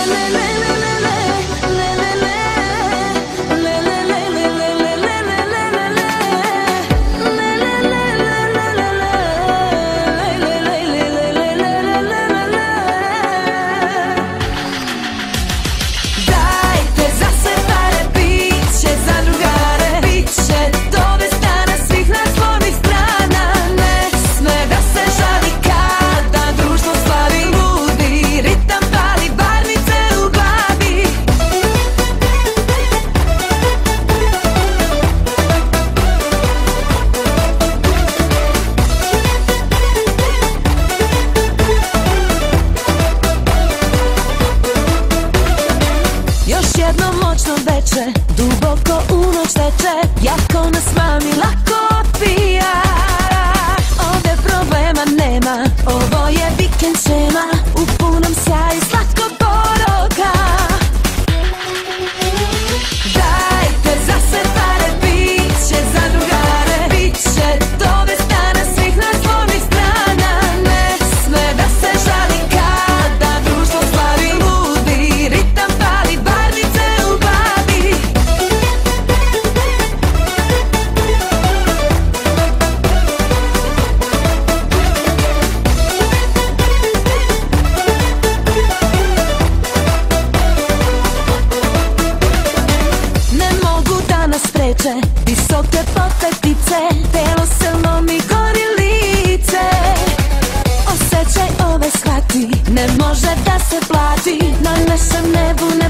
Duboko u noć teče, jako nas mami lako odbija. Ovde problema nema, ovo je vikend šema, u punom sjaju slatko poroka. Dajte za sve pare, biće za drugare, biće do bez dana svih nas zlovnih strana. Ne sme da se žali kada društvo slavi, ludi ritam pali, barvice u glavi. Ne mogu da nas spreče visoke potetice, telo silno mi gori lice. Osjećaj ove shvati, ne može da se plati, na našem nebu ne